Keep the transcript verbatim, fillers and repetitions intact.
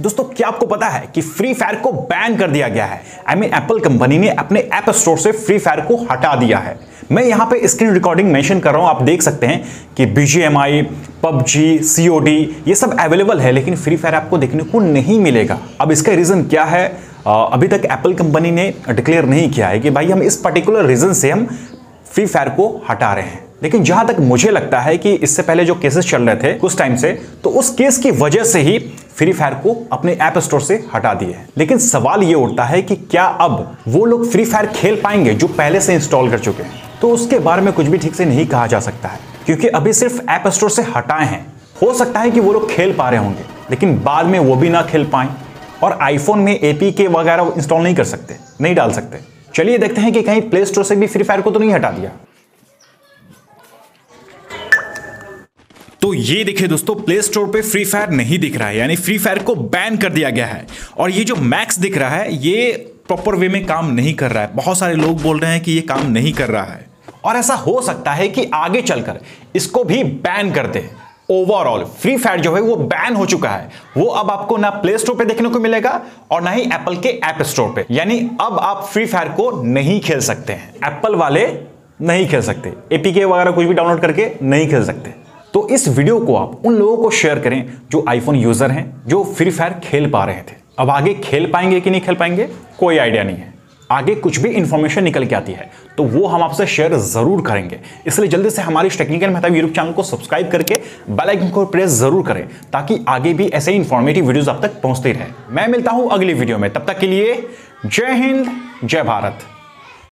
दोस्तों क्या आपको पता है कि फ्री फायर को बैन कर दिया गया है। आई मीन एप्पल कंपनी ने अपने ऐप स्टोर से फ्री फायर को हटा दिया है। मैं यहां पे स्क्रीन रिकॉर्डिंग मेंशन कर रहा हूं, आप देख सकते हैं कि बीजीएमआई, पबजी, सीओडी ये सब अवेलेबल है, लेकिन फ्री फायर आपको देखने को नहीं मिलेगा। अब इसका रीजन क्या है, अभी तक एप्पल कंपनी ने डिक्लेयर नहीं किया है कि भाई हम इस पर्टिकुलर रीजन से हम फ्री फायर को हटा रहे हैं। लेकिन जहां तक मुझे लगता है कि इससे पहले जो केसेस चल रहे थे कुछ टाइम से, तो उस केस की वजह से ही फ्री फायर को अपने ऐप स्टोर से हटा दिए हैं। लेकिन सवाल यह उठता है कि क्या अब वो लोग फ्री फायर खेल पाएंगे जो पहले से इंस्टॉल कर चुके हैं? तो उसके बारे में कुछ भी ठीक से नहीं कहा जा सकता है, क्योंकि अभी सिर्फ ऐप स्टोर से हटाए हैं। हो सकता है कि वो लोग खेल पा रहे होंगे, लेकिन बाद में वो भी ना खेल पाए और आईफोन में एपीके वगैरह इंस्टॉल नहीं कर सकते, नहीं डाल सकते। चलिए देखते हैं कि कहीं प्ले स्टोर से भी फ्री फायर को तो नहीं हटा दिया। तो ये देखिए दोस्तों, प्ले स्टोर पे फ्री फायर नहीं दिख रहा है, यानी फ्री फायर को बैन कर दिया गया है। और ये जो मैक्स दिख रहा है ये प्रॉपर वे में काम नहीं कर रहा है। बहुत सारे लोग बोल रहे हैं कि ये काम नहीं कर रहा है, और ऐसा हो सकता है कि आगे चलकर इसको भी बैन कर दे। ओवरऑल फ्री फायर जो है वो बैन हो चुका है। वो अब आपको ना प्ले स्टोर पे देखने को मिलेगा और ना ही एप्पल के ऐप स्टोर पे। यानी अब आप फ्री फायर को नहीं खेल सकते हैं, एप्पल वाले नहीं खेल सकते, एपीके वगैरह कुछ भी डाउनलोड करके नहीं खेल सकते। तो इस वीडियो को आप उन लोगों को शेयर करें जो आईफोन यूजर हैं, जो फ्री फायर खेल पा रहे थे। अब आगे खेल पाएंगे कि नहीं खेल पाएंगे कोई आइडिया नहीं है। आगे कुछ भी इंफॉर्मेशन निकल के आती है तो वो हम आपसे शेयर जरूर करेंगे। इसलिए जल्दी से हमारी टेक्निकल मेहताब यूट्यूब चैनल को सब्सक्राइब करके बेल आइकन को प्रेस जरूर करें, ताकि आगे भी ऐसे इंफॉर्मेटिव वीडियोस आप तक पहुंचते रहे। मैं मिलता हूं अगली वीडियो में, तब तक के लिए जय हिंद, जय भारत।